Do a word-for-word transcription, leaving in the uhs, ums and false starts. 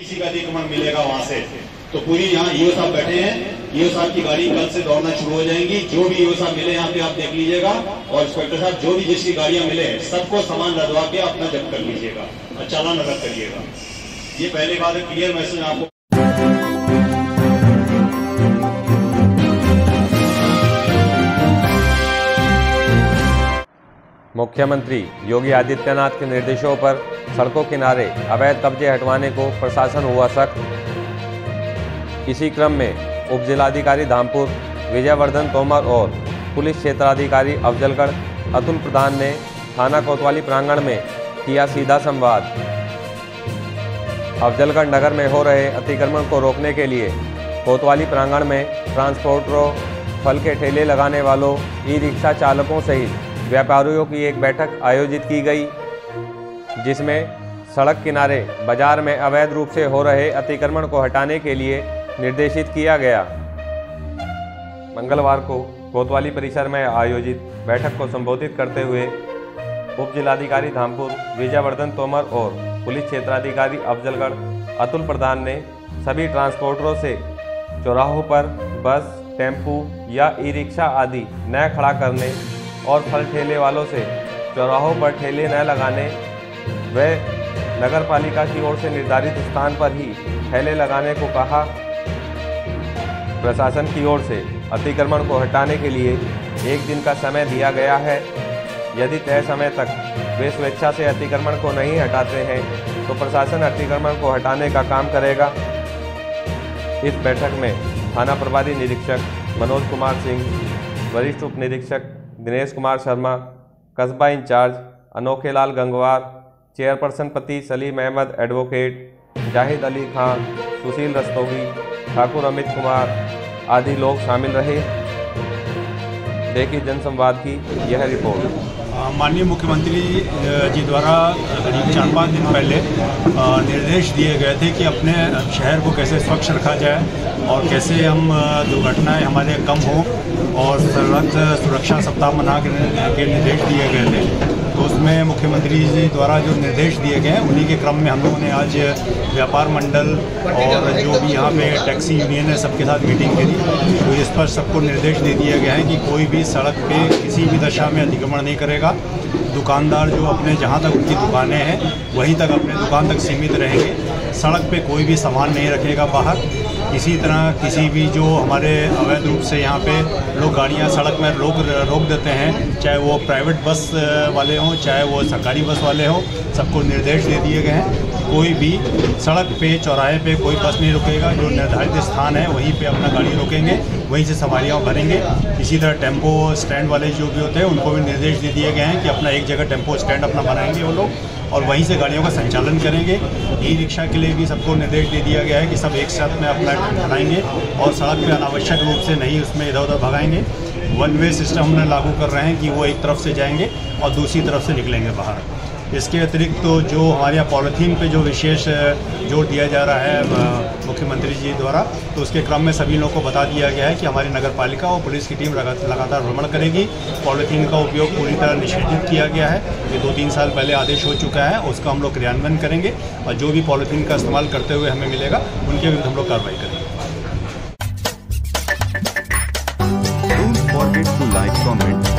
किसी का अतिक्रमण मिलेगा वहां से तो पूरी यहाँ ईओ साहब बैठे हैं, ईओ साहब की गाड़ी कल से दौड़ना शुरू हो जाएंगी। जो भी ईओ साहब मिले यहाँ पे आप देख लीजिएगा, और इंस्पेक्टर साहब जो भी जिसकी गाड़ियां मिले सबको सामान लदवा के अपना जब्त कर लीजिएगा और चालान अलग करिएगा। ये पहली बात है, क्लियर मैसेज आपको। मुख्यमंत्री योगी आदित्यनाथ के निर्देशों पर सड़कों किनारे अवैध कब्जे हटवाने को प्रशासन हुआ सख्त। इसी क्रम में उप जिलाधिकारी धामपुर विजयवर्धन तोमर और पुलिस क्षेत्राधिकारी अफजलगढ़ अतुल प्रधान ने थाना कोतवाली प्रांगण में किया सीधा संवाद। अफजलगढ़ नगर में हो रहे अतिक्रमण को रोकने के लिए कोतवाली प्रांगण में ट्रांसपोर्टरों, फल के ठेले लगाने वालों, ई रिक्शा चालकों सहित व्यापारियों की एक बैठक आयोजित की गई, जिसमें सड़क किनारे बाजार में अवैध रूप से हो रहे अतिक्रमण को हटाने के लिए निर्देशित किया गया। मंगलवार को कोतवाली परिसर में आयोजित बैठक को संबोधित करते हुए उप जिलाधिकारी धामपुर विजयवर्धन तोमर और पुलिस क्षेत्राधिकारी अफजलगढ़ अतुल प्रधान ने सभी ट्रांसपोर्टरों से चौराहों पर बस, टेम्पू या ई रिक्शा आदि न खड़ा करने और फल ठेले वालों से चौराहों पर ठेले न लगाने व नगर पालिका की ओर से निर्धारित स्थान पर ही ठेले लगाने को कहा। प्रशासन की ओर से अतिक्रमण को हटाने के लिए एक दिन का समय दिया गया है। यदि तय समय तक वे स्वेच्छा से अतिक्रमण को नहीं हटाते हैं तो प्रशासन अतिक्रमण को हटाने का काम करेगा। इस बैठक में थाना प्रभारी निरीक्षक मनोज कुमार सिंह, वरिष्ठ उप निरीक्षक दिनेश कुमार शर्मा, कस्बा इंचार्ज अनोखे लाल गंगवार, चेयरपर्सन पति सलीम अहमद एडवोकेट, जाहिद अली खान, सुशील रस्तोगी, ठाकुर अमित कुमार आदि लोग शामिल रहे। देखिए जनसंवाद की यह रिपोर्ट। माननीय मुख्यमंत्री जी द्वारा करीब चार पाँच दिन पहले निर्देश दिए गए थे कि अपने शहर को कैसे स्वच्छ रखा जाए और कैसे हम दुर्घटनाएं हमारे कम हों, और सड़क सुरक्षा सप्ताह मना के निर्देश दिए गए थे। तो उसमें मुख्यमंत्री जी द्वारा जो निर्देश दिए गए हैं उन्हीं के क्रम में हम लोगों ने आज व्यापार मंडल और जो भी यहाँ पे टैक्सी यूनियन है सबके साथ मीटिंग करी। तो इस पर सबको निर्देश दे दिया गया है कि कोई भी सड़क पे किसी भी दशा में अतिक्रमण नहीं करेगा। दुकानदार जो अपने जहाँ तक उनकी दुकानें हैं वहीं तक अपने दुकान तक सीमित रहेंगे। सड़क पे कोई भी सामान नहीं रखेगा बाहर। इसी तरह किसी भी जो हमारे अवैध रूप से यहाँ पे लोग गाड़ियाँ सड़क में रोक रोक देते हैं, चाहे वो प्राइवेट बस वाले हों चाहे वो सरकारी बस वाले हों, सबको निर्देश दे दिए गए हैं। कोई भी सड़क पे चौराहे पे कोई बस नहीं रुकेगा। जो निर्धारित स्थान है वहीं पे अपना गाड़ी रोकेंगे, वहीं से सवारियाँ भरेंगे। इसी तरह टेम्पो स्टैंड वाले जो भी होते हैं उनको भी निर्देश दे दिए गए हैं कि अपना एक जगह टेम्पो स्टैंड अपना बनाएंगे वो लोग और वहीं से गाड़ियों का संचालन करेंगे। ई रिक्शा के लिए भी सबको निर्देश दे दिया गया है कि सब एक साथ में अपना बनाएंगे और सड़क पे अनावश्यक रूप से नहीं उसमें इधर उधर भगाएंगे। वन वे सिस्टम हमने लागू कर रहे हैं कि वो एक तरफ से जाएंगे और दूसरी तरफ से निकलेंगे बाहर। इसके अतिरिक्त तो जो हमारे यहाँ पॉलीथीन पे जो विशेष जोर दिया जा रहा है मुख्यमंत्री जी द्वारा, तो उसके क्रम में सभी लोगों को बता दिया गया है कि हमारी नगर पालिका और पुलिस की टीम लगातार भ्रमण करेगी। पॉलीथीन का उपयोग पूरी तरह निषेधित किया गया है। ये दो तीन साल पहले आदेश हो चुका है, उसका हम लोग क्रियान्वयन करेंगे और जो भी पॉलीथीन का इस्तेमाल करते हुए हमें मिलेगा उनके विरुद्ध हम लोग कार्रवाई करेंगे। Don't forget to like, comment